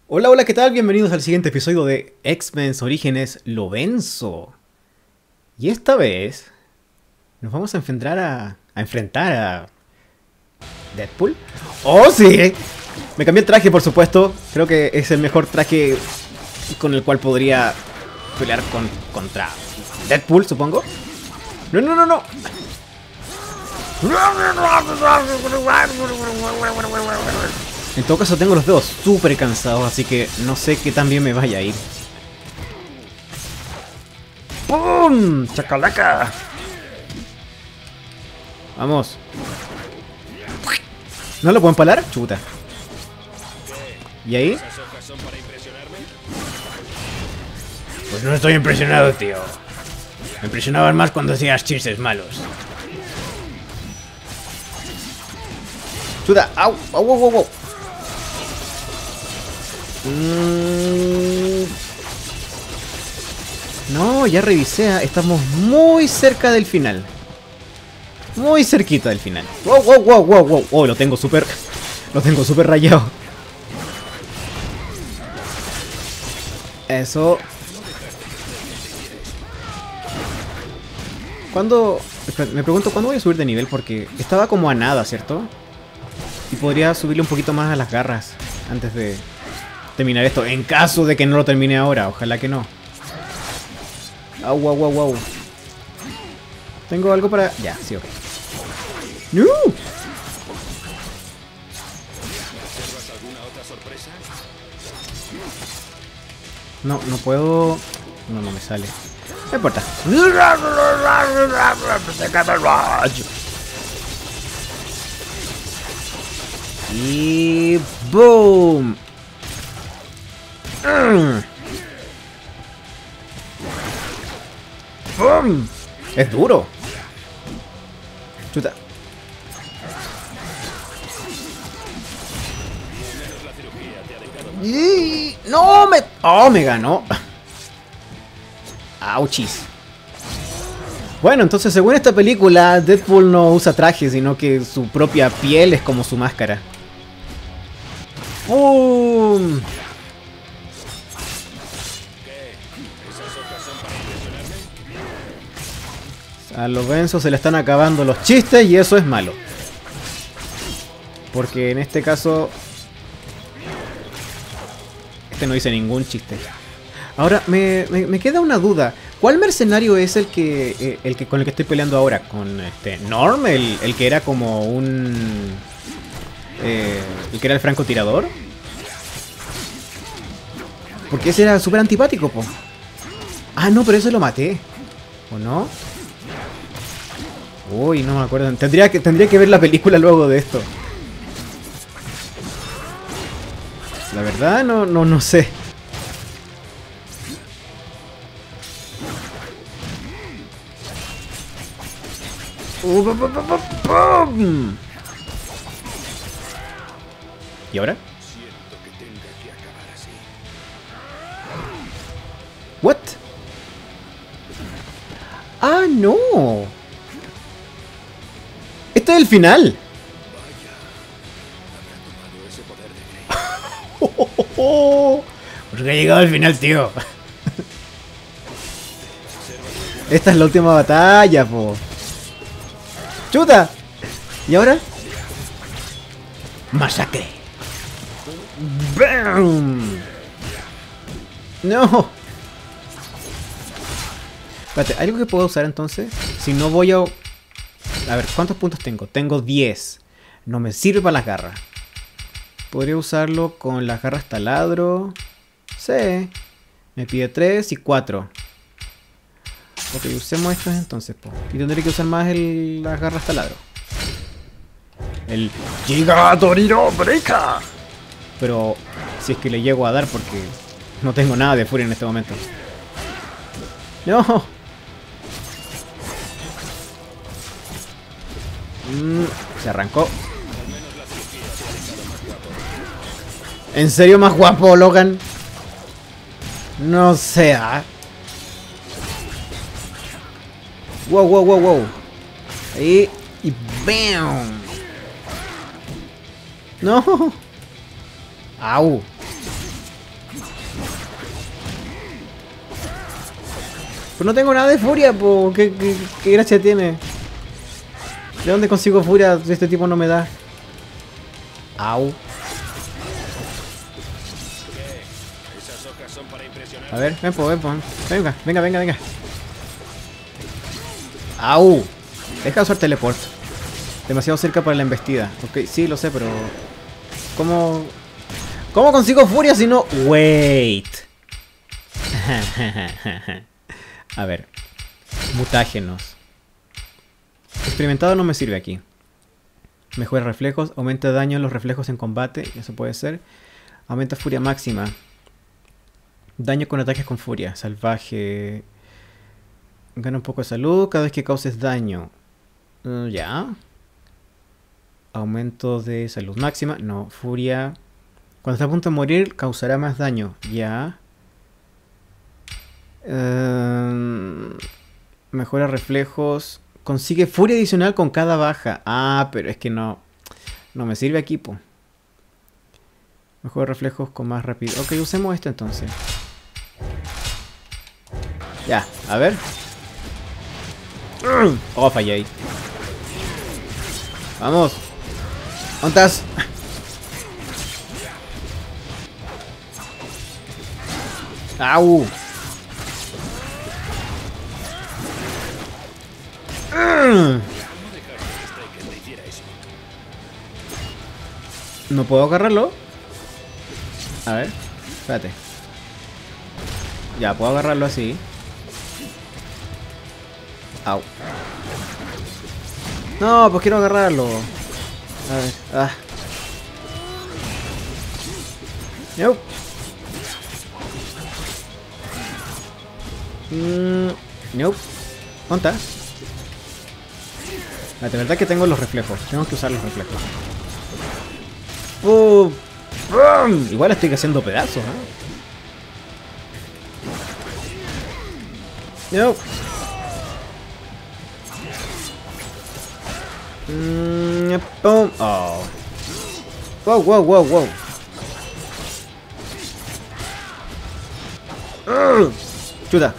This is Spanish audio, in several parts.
Hola, hola, ¿qué tal? Bienvenidos al siguiente episodio de X-Men Orígenes Lo Venzo. Y esta vez nos vamos a enfrentar a Deadpool. ¡Oh, sí! Me cambié el traje, por supuesto. Creo que es el mejor traje con el cual podría pelear contra Deadpool, supongo. ¡No, no, no, no! En todo caso tengo los dedos súper cansados, así que no sé qué tan bien me vaya a ir. ¡Pum! ¡Chacalaca! Vamos. ¿No lo puedo empalar? Chuta. ¿Y ahí? Pues no estoy impresionado, tío. Me impresionaban más cuando hacías chistes malos. Chuta. ¡Au! ¡Au, au, au, au! No, ya revisé. Estamos muy cerca del final. Muy cerquita del final. Wow, wow, wow, wow, wow. Oh, lo tengo súper rayado. Eso. ¿Cuándo? Me pregunto cuándo voy a subir de nivel, porque estaba como a nada, ¿cierto? Y podría subirle un poquito más a las garras antes de terminar esto, en caso de que no lo termine ahora. Ojalá que no. Au, wow, wow, wow. Tengo algo para... Ya, sí, ok. ¡No! No, no puedo... No, no me sale. No importa. Y... ¡boom! ¡Bum! Es duro. Chuta. Y... ¡No! ¡Oh! Me ganó. ¡Auchis! Bueno, entonces según esta película, Deadpool no usa traje, sino que su propia piel es como su máscara. ¡Bum! A los Benzos se le están acabando los chistes y eso es malo. Porque en este caso... Este no dice ningún chiste. Ahora, me queda una duda. ¿Cuál mercenario es el que con el que estoy peleando ahora? ¿Con Norm? ¿El que era como un... el que era el francotirador? Porque ese era súper antipático, po. Ah, no, pero ese lo maté. ¿O no? Uy, no me acuerdo. Tendría que ver la película luego de esto. La verdad, no sé. ¡Pum! ¿Y ahora? ¿What? ¡Ah, no! ¡Este es el final! Porque ha llegado al final, tío. Esta es la última batalla, po. ¡Chuta! ¿Y ahora? ¡Masacre! ¡Bam! ¡No! Espérate, ¿algo que puedo usar entonces? Si no voy a... A ver, ¿cuántos puntos tengo? Tengo 10. No me sirve para las garras. Podría usarlo con las garras taladro. Sí. Me pide 3 y 4. Ok, usemos estas entonces, po. Y tendré que usar más las garras taladro. El Giga Torino Breaker. Pero si es que le llego a dar, porque no tengo nada de furia en este momento. No. Se arrancó. ¿En serio más guapo, Logan? No sea. Wow, wow, wow, wow. Ahí. Y ¡bam! No. Au. Pues no tengo nada de furia, po. ¿Qué gracia tiene? ¿De dónde consigo furia si este tipo no me da? Au. A ver, ven, po, ven, po. Venga, venga, venga, venga. Au. Deja de usar teleport. Demasiado cerca para la embestida. Ok, sí, lo sé, pero... ¿Cómo consigo furia si no...? Wait. A ver. Mutágenos. Experimentado no me sirve aquí. Mejora reflejos. Aumenta daño en los reflejos en combate. Eso puede ser. Aumenta furia máxima. Daño con ataques con furia. Salvaje. Gana un poco de salud cada vez que causes daño. Ya. Aumento de salud máxima. No, furia. Cuando está a punto de morir, causará más daño. Ya. Mejora reflejos. Consigue furia adicional con cada baja. Ah, pero es que no me sirve aquí, po. Mejora reflejos con más rápido. Ok, usemos esto entonces. Ya, a ver. Oh, fallé ahí. Vamos. ¿Dónde estás? ¡Au! ¿No puedo agarrarlo? A ver, espérate. Ya, puedo agarrarlo así. Au. No, pues quiero agarrarlo. A ver, Nope. Nope. ¿Dónde está? La verdad que tengo los reflejos. Tengo que usar los reflejos. Igual estoy haciendo pedazos, ¿eh? No. Boom. Oh. Wow, wow, wow, wow. Chuta.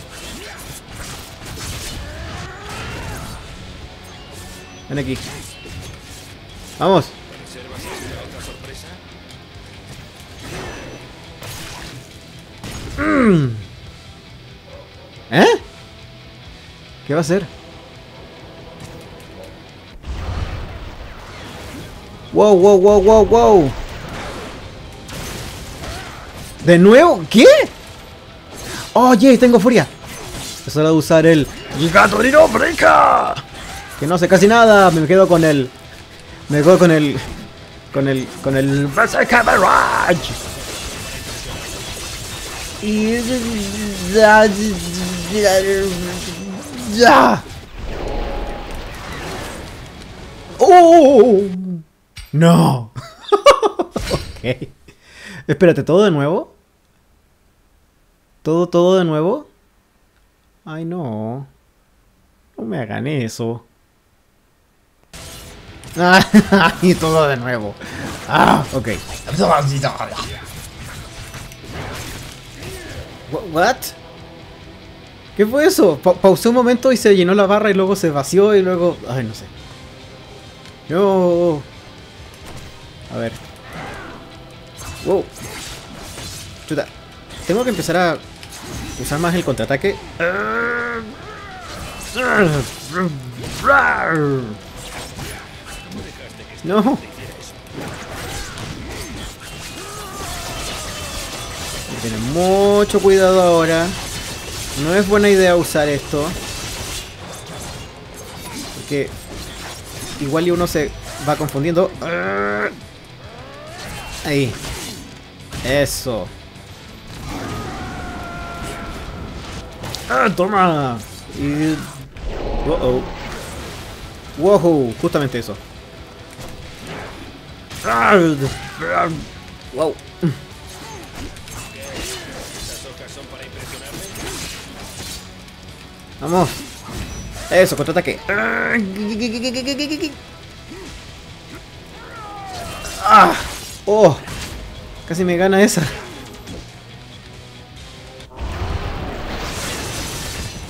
Ven aquí. Vamos. ¿Eh? ¿Qué va a hacer? Wow, wow, wow, wow, wow. ¿De nuevo? ¿Qué? Oye, tengo furia. Es hora de usar el Gatorino Breaker. Que no sé casi nada. Me quedo con el... Me quedo con el... Con el Berserker Barrage. Y... ¡Ya! ¡Oh! ¡No! Ok. Espérate, ¿todo de nuevo? ¿Todo de nuevo? Ay, no. No me hagan eso. Y todo de nuevo. Ah, ok. What? ¿Qué fue eso? Pausé un momento y se llenó la barra y luego se vació y luego... Ay, no sé. No. A ver. Wow. Chuta. Tengo que empezar a usar más el contraataque. No. Tener mucho cuidado ahora. No es buena idea usar esto. Porque igual y uno se va confundiendo. Ahí. Eso. Toma. Y... Wow, justamente eso. Wow. Vamos. Eso, contraataque. Oh. Casi me gana esa.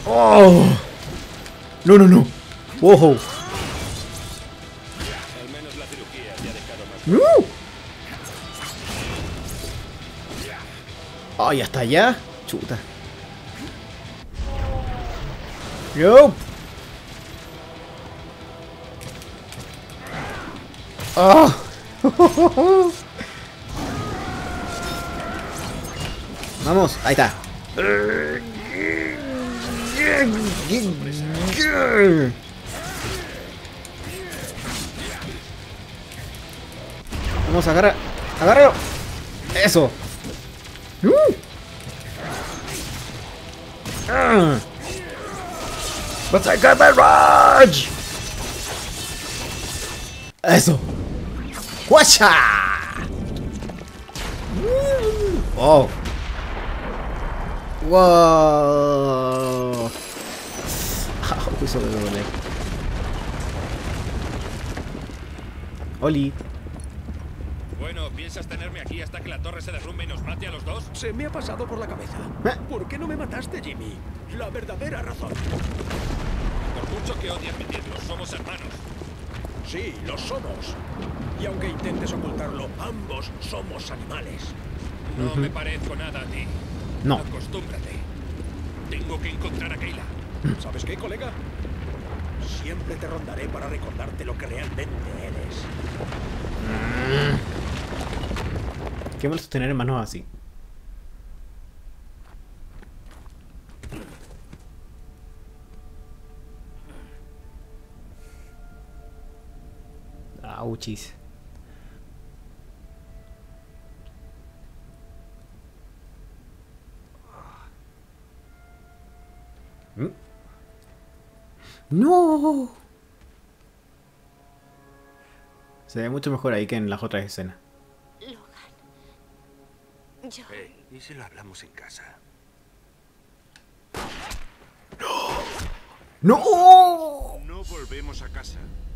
¡Oh! ¡No, no, no! ¡Wow! Al menos la cirugía te ha dejado más. ¡No! ¡Ay, hasta allá! Chuta. ¡Yo! ¡Ah! Vamos, ahí está. Vamos, agarra. ¡Agárralo! ¡Eso! ¡But I got my rage! ¡Eso! ¡Guacha! ¡Oh! ¡Wow! Eso me duele. Oli. Bueno, ¿piensas tenerme aquí hasta que la torre se derrumbe y nos mate a los dos? Se me ha pasado por la cabeza. ¿Por qué no me mataste, Jimmy? La verdadera razón. Por mucho que odies admitirlo, somos hermanos. Sí, lo somos. Y aunque intentes ocultarlo, ambos somos animales. No me parezco nada a ti. No. Acostúmbrate. Tengo que encontrar a Kayla. ¿Sabes qué, colega? Siempre te rondaré para recordarte lo que realmente eres. Qué malo tener hermanos así. Auchis. ¡No! Se ve mucho mejor ahí que en las otras escenas. Logan. Yo... Hey, ¿y si lo hablamos en casa? ¡No! No volvemos a casa.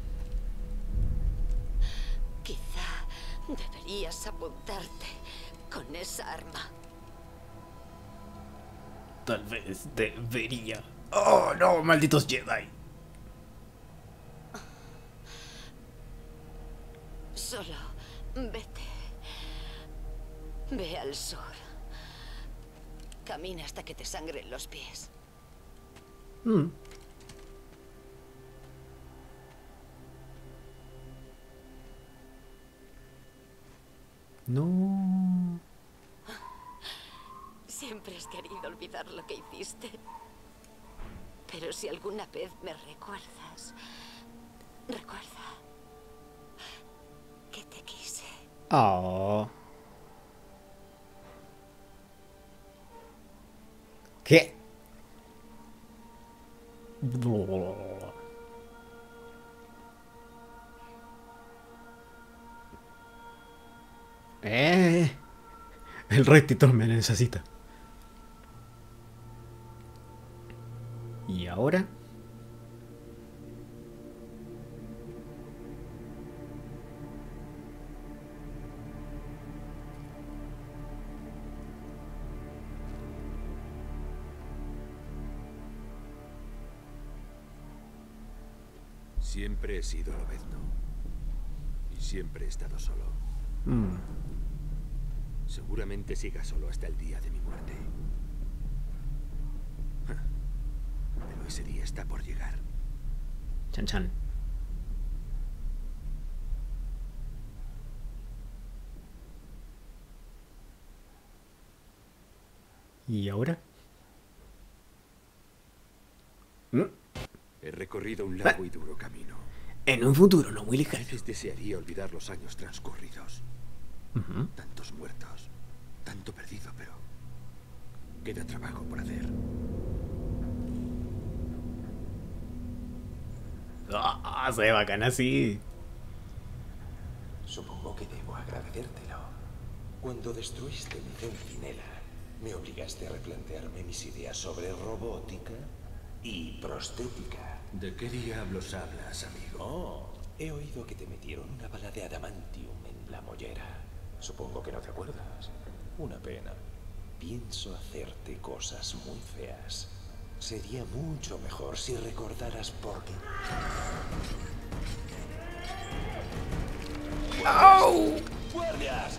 Quizá deberías apuntarte con esa arma. Tal vez debería. ¡Oh, no! ¡Malditos Jedi! Solo vete. Ve al sur. Camina hasta que te sangren los pies. No. Siempre has querido olvidar lo que hiciste. Pero si alguna vez me recuerdas, recuerda que te quise. Oh. ¿Qué? El rey Titón me necesita. ¿Y ahora? Siempre he sido lobezno. Y siempre he estado solo. Seguramente siga solo hasta el día de mi muerte. Pero ese día está por llegar. Chan chan. ¿Y ahora? He recorrido un largo y duro camino. En un futuro no muy A lejano. veces desearía olvidar los años transcurridos. Tantos muertos, tanto perdido, pero queda trabajo por hacer. Ah, se ve bacana así. Supongo que debo agradecértelo. Cuando destruiste mi centinela, me obligaste a replantearme mis ideas sobre robótica y prostética. ¿De qué diablos hablas, amigo? Oh, he oído que te metieron una bala de adamantium en la mollera. Supongo que no te acuerdas. Una pena. Pienso hacerte cosas muy feas. Sería mucho mejor si recordaras por qué. ¡Au! ¡Guardias!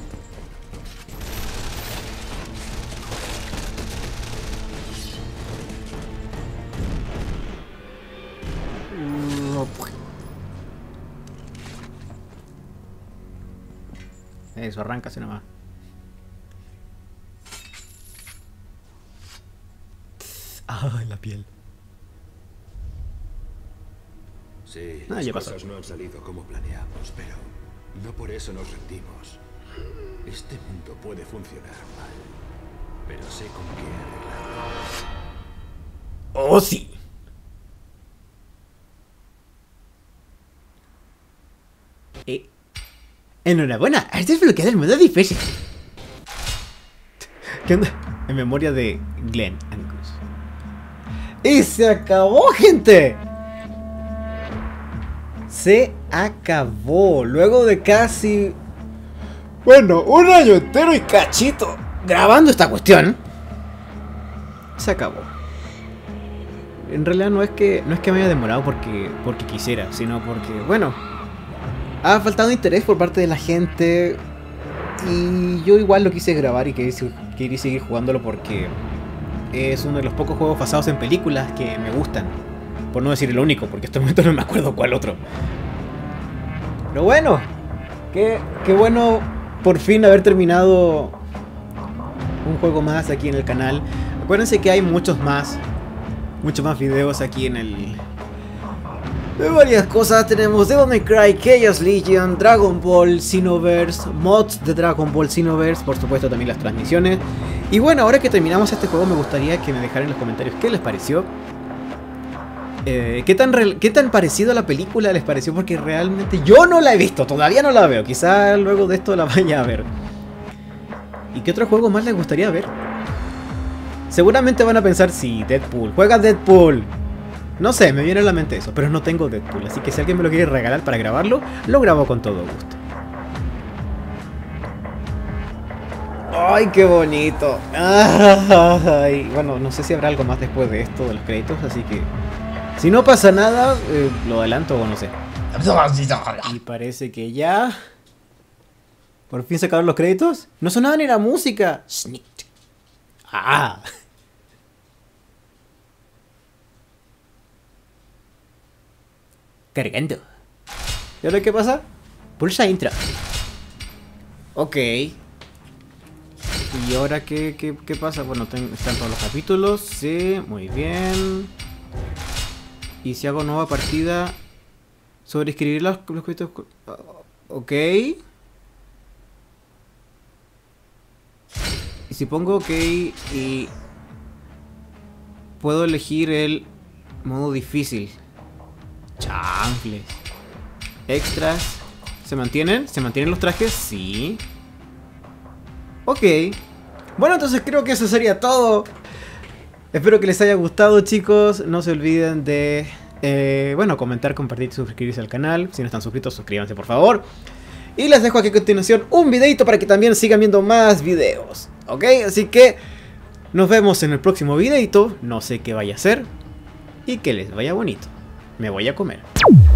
Eso, arráncase nomás. Ay, la piel. Sí, Ah, las ya pasó. cosas no han salido como planeamos, pero no por eso nos rendimos. Este mundo puede funcionar mal, pero sé con qué arreglarlo. ¡Oh, sí! Enhorabuena, has desbloqueado el modo difícil. ¿Qué onda? En memoria de Glenn Angus. ¡Y se acabó, gente! Se acabó. Luego de casi... bueno, un año entero y cachito grabando esta cuestión. Se acabó. En realidad no es que me haya demorado porque quisiera, sino porque, bueno, ha faltado interés por parte de la gente. Y yo igual lo quise grabar y quería seguir jugándolo porque es uno de los pocos juegos basados en películas que me gustan. Por no decir el único, porque hasta el momento no me acuerdo cuál otro. Pero bueno, qué bueno por fin haber terminado un juego más aquí en el canal. Acuérdense que hay muchos más videos aquí en el... de varias cosas. Tenemos Devil May Cry, Chaos Legion, Dragon Ball Xenoverse, mods de Dragon Ball Xenoverse, por supuesto también las transmisiones. Y bueno, ahora que terminamos este juego me gustaría que me dejaran en los comentarios qué les pareció. ¿Qué tan parecido a la película les pareció? Porque realmente yo no la he visto, todavía no la veo. Quizá luego de esto la vaya a ver. ¿Y qué otro juego más les gustaría ver? Seguramente van a pensar, sí, Deadpool. ¡Juega Deadpool! No sé, me viene a la mente eso, pero no tengo Deadpool. Así que si alguien me lo quiere regalar para grabarlo, lo grabo con todo gusto. ¡Ay, qué bonito! Ay, bueno, no sé si habrá algo más después de esto, de los créditos, así que... si no pasa nada, lo adelanto o no sé. Y parece que ya... ¿por fin se acabaron los créditos? ¡No sonaba ni la música! Sneak. ¡Ah! Cargando. ¿Y ahora qué pasa? Pulsa intro. Ok. ¿Y ahora qué pasa? Bueno, están todos los capítulos. Sí, muy bien. Y si hago nueva partida, sobreescribir los créditos. Ok. Y si pongo ok y puedo elegir el modo difícil. Chanfles. Extras. ¿Se mantienen? ¿Se mantienen los trajes? Sí. Ok. Bueno, entonces creo que eso sería todo. Espero que les haya gustado, chicos. No se olviden de bueno, comentar, compartir y suscribirse al canal. Si no están suscritos, suscríbanse por favor. Y les dejo aquí a continuación un videito para que también sigan viendo más videos. Ok, así que nos vemos en el próximo videito. No sé qué vaya a ser. Y que les vaya bonito. Me voy a comer.